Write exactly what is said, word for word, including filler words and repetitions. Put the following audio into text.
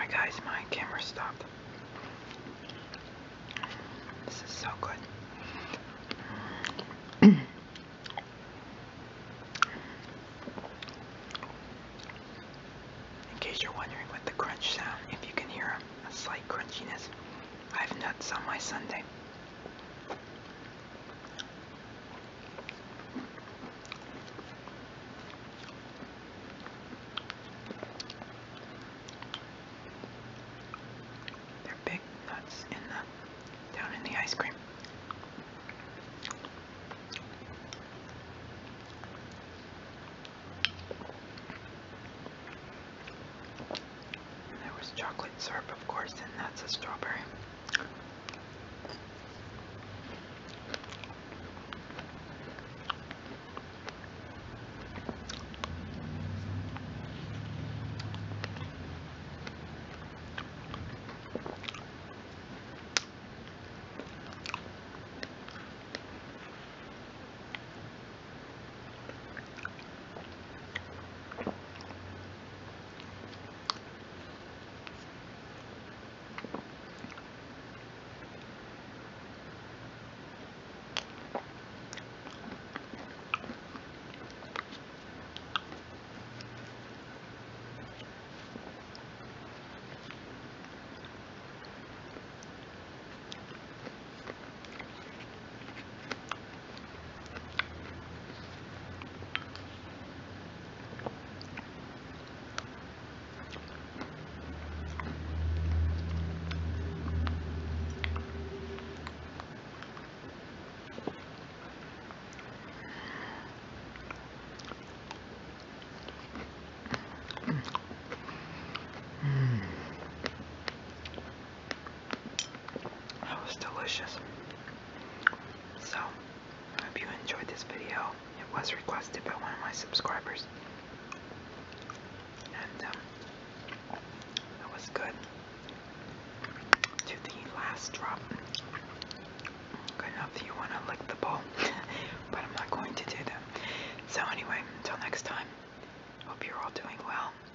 guys, my camera stopped. This is so good. In case you're wondering what the crunch sound, if you can hear a slight crunchiness, I have nuts on my sundae. They're big nuts in the down in the ice cream. There was chocolate syrup, of course, and that's a strawberry. That was delicious. So, I hope you enjoyed this video. It was requested by one of my subscribers. And, um, that was good. To the last drop. Good enough if you want to lick the bowl. But I'm not going to do that. So anyway, until next time, hope you're all doing well.